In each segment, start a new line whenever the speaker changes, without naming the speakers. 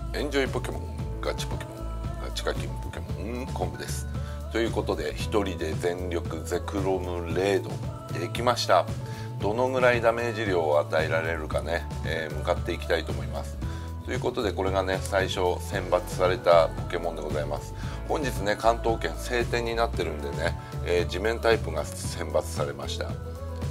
エンジョイポケモンガチポケモンガチ課金ポケモンコンブです。ということで一人で全力ゼクロムレードできました。どのぐらいダメージ量を与えられるかね、向かっていきたいと思います。ということでこれがね最初選抜されたポケモンでございます。本日ね関東圏晴天になってるんでね、地面タイプが選抜されました。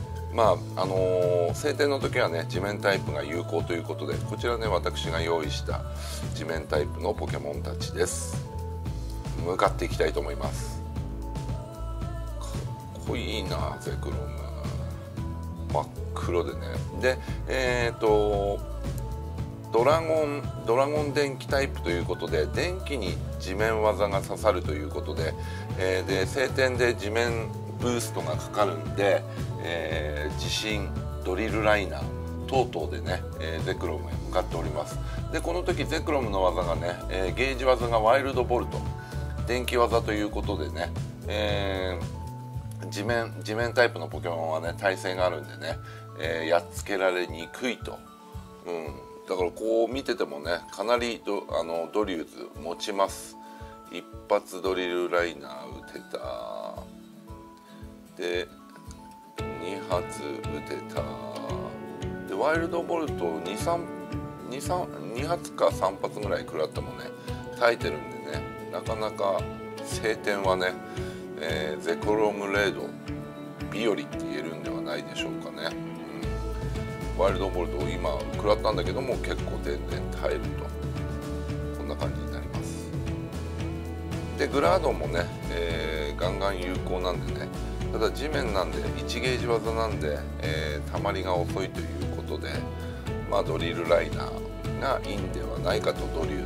晴天の時はね地面タイプが有効ということで、こちらね私が用意した地面タイプのポケモンたちです。向かっていきたいと思います。かっこいいなゼクロム、真っ黒でね。でドラゴン電気タイプということで電気に地面技が刺さるということで、で晴天で地面ブーストがかかるんで、地震ドリルライナー等々でね、ゼクロムへ向かっております。でこの時ゼクロムの技がね、ゲージ技がワイルドボルト電気技ということでね、地面タイプのポケモンはね耐性があるんでね、やっつけられにくいと、だからこう見ててもねかなりドリューズ持ちます。一発ドリルライナー打てたで2発打てたでワイルドボルト2発か3発ぐらい食らってもね耐えてるんでね、なかなか晴天はね、ゼクロムレード日和って言えるんではないでしょうかね。ワイルドボルトを今食らったんだけども結構全然耐えると、こんな感じになります。でグラードもね、ガンガン有効なんでね、ただ地面なんで1ゲージ技なんで、たまりが遅いということで、ドリルライナーがいいんではないかと。ドリューズの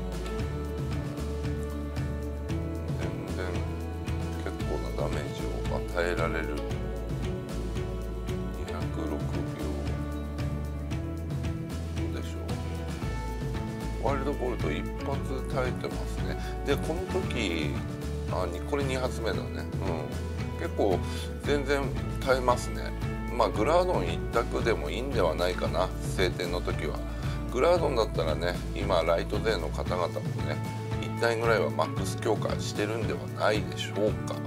全然結構なダメージを与えられる。206秒でしょう。ワイルドボルト一発耐えてますね。でこの時これ2発目だね。結構全然耐えますね。グラードン一択でもいいんではないかな。晴天の時はグラードンだったらね今ライト勢の方々もね1体ぐらいはマックス強化してるんではないでしょうか。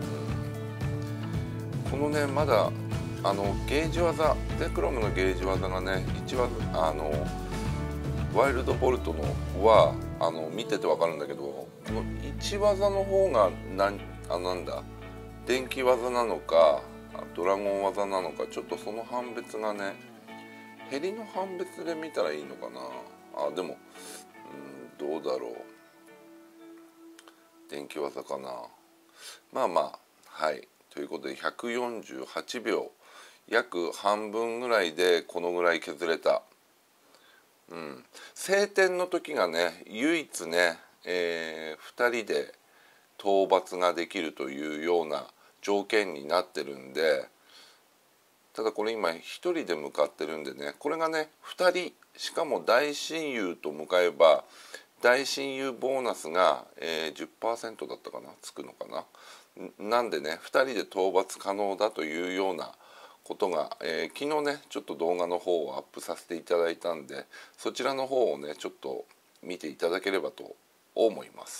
このねまだゲージ技ゼクロムのゲージ技がね1技ワイルドボルトのは見てて分かるんだけど、この1技の方がなんだ電気技なのかドラゴン技なのか、ちょっとその判別がねヘリの判別で見たらいいのかな。でもどうだろう、電気技かな。はい、ということで148秒約半分ぐらいでこのぐらい削れた。晴天の時がね唯一ね、2人で討伐ができるというような条件になってるんで、ただこれ今1人で向かってるんでね、これがね2人しかも大親友と向かえば大親友ボーナスが、10% だったかなつくのかな。なんでね2人で討伐可能だというようなことが、昨日ねちょっと動画の方をアップさせていただいたんで、そちらの方をねちょっと見ていただければと思います。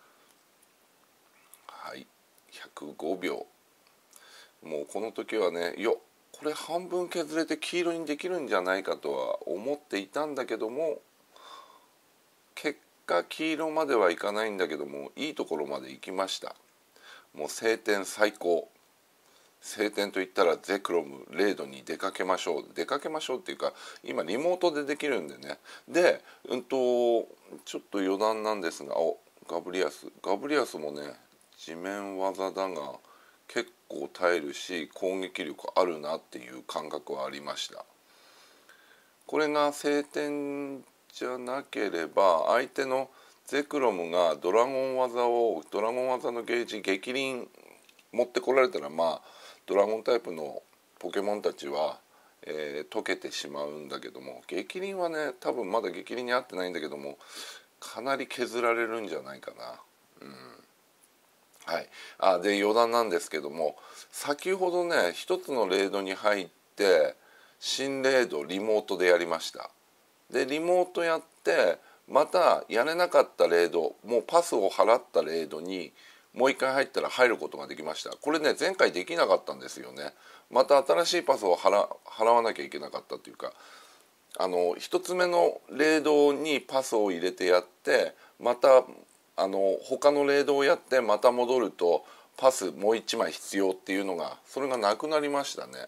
はい、105秒。もうこの時はねこれ半分削れて黄色にできるんじゃないかとは思っていたんだけども、結果黄色まではいかないんだけどもいいところまで行きました。もう晴天最高。晴天といったらゼクロムレードに出かけましょうっていうか今リモートでできるんでね。でちょっと余談なんですが、ガブリアスもね地面技だが結構耐えるし攻撃力あるなっていう感覚はありました。これが晴天じゃなければ相手のゼクロムがドラゴン技のゲージ激鱗持ってこられたらドラゴンタイプのポケモンたちは、溶けてしまうんだけども、激鱗はね多分まだ激鱗に合ってないんだけどもかなり削られるんじゃないかな。はい、で余談なんですけども、先ほどね一つのレードに入って新レードリモートでやりました。でリモートやってまたやれなかったレード、もうパスを払ったレードにもう一回入ったら入ることができました。これね前回できなかったんですよね。また新しいパスを払わなきゃいけなかったというか、1つ目のレードにパスを入れてやって、また他のレードをやってまた戻るとパスもう1枚必要っていうのが、それがなくなりましたね。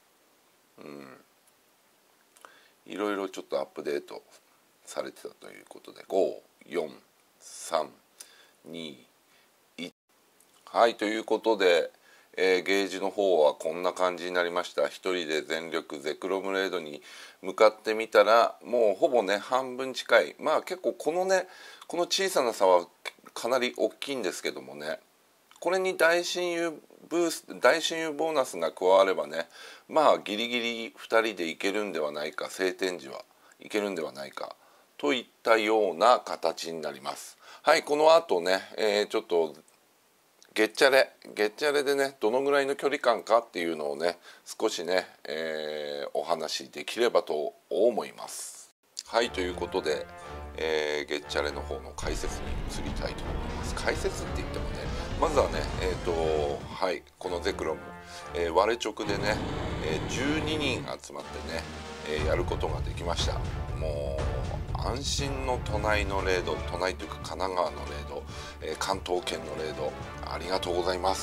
いろいろちょっとアップデートされてたということで、54321、はい、ということで、ゲージの方はこんな感じになりました。一人で全力ゼクロムレードに向かってみたら、もうほぼね半分近い、まあ結構この小さな差はかなり大きいんですけどもね、これに大親友ボーナスが加わればね、まあギリギリ2人でいけるんではないか、晴天時はいけるんではないかといったような形になります。はい、この後ね、ちょっとゲッチャレでねどのぐらいの距離感かっていうのをね少しね、お話しできればと思います。はい、ということで、ゲッチャレの方の解説に移りたいと思います。解説って言ってもね、まずはねはい、このゼクロム、割れ直でね、12人集まってね、やることができました。もう安心の都内のレード、都内というか神奈川のレード、関東圏のレードありがとうございます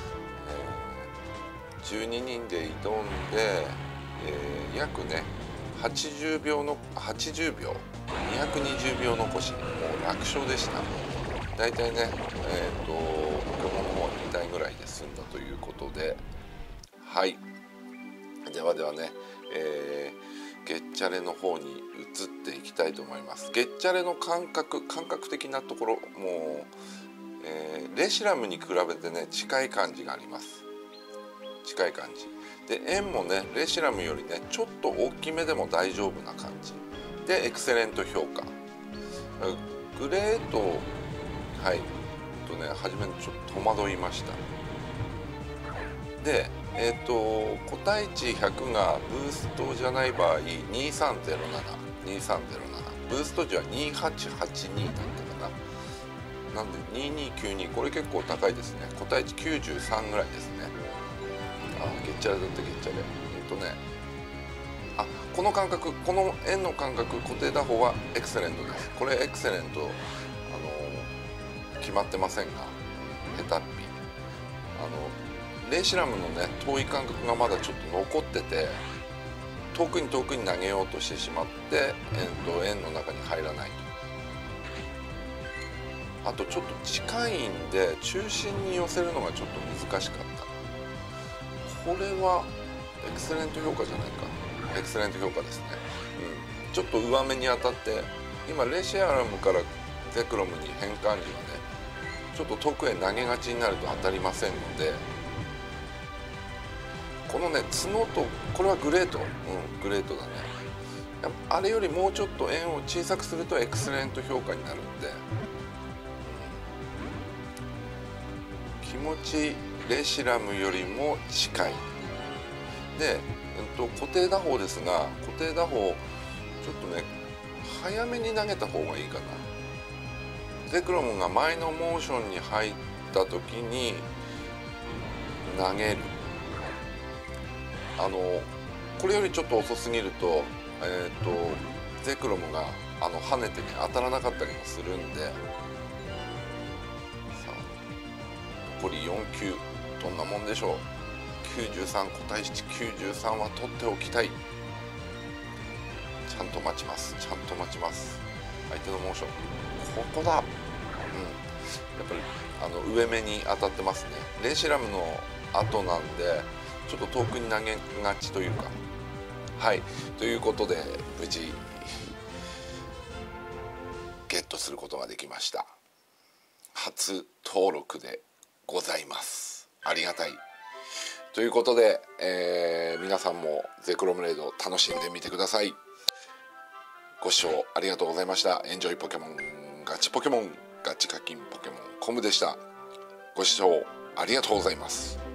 。12人で挑んで、約ね80秒220秒残し、もう楽勝でした。だいたいねポケモンの方は2体ぐらいで済んだということで、はい、ではね、ゲッチャレの方に移っていきたいと思います。ゲッチャレの感覚的なところもレシラムに比べてね近い感じがあります。近い感じで、円もねレシラムよりねちょっと大きめでも大丈夫な感じで、エクセレント評価。グレート、はい初めにちょっと戸惑いました。で個体値100がブーストじゃない場合2307、ブースト時は2882だったかな。なんで2292、これ結構高いですね。個体値93ぐらいですね。ゲッチャレだってゲッチャレこの感覚、この円の感覚、固定打法はエクセレントです。これエクセレント決まってませんが、ヘタッピレイシラムのね遠い感覚がまだちょっと残ってて、遠くに投げようとしてしまって円の中に入らないと。あとちょっと近いんで中心に寄せるのがちょっと難しかった。これはエクセレント評価じゃないか。エクセレント評価ですね。ちょっと上目に当たって、今レシアラムからゼクロムに変換時はねちょっと遠くへ投げがちになると当たりませんので、このね角と、これはグレート、グレートだね。あれよりもうちょっと円を小さくするとエクセレント評価になるんで、気持ちレシラムよりも近いで、固定打法ですが、固定打法ちょっとね早めに投げた方がいいかな。ゼクロムが前のモーションに入った時に投げる。これよりちょっと遅すぎるとゼクロムが跳ねてね当たらなかったりもするんで、さあ残り4球どんなもんでしょう。93、個体値93は取っておきたい。ちゃんと待ちます。相手のモーション、ここだ。やっぱり上目に当たってますね。レイシラムの後なんでちょっと遠くに投げがちというか、はいということで無事ゲットすることができました。初登録でございます。ありがたい。ということで、皆さんもゼクロムレード楽しんでみてください。ご視聴ありがとうございました。エンジョイポケモン、ガチポケモン、ガチ課金ポケモンコムでした。ご視聴ありがとうございます。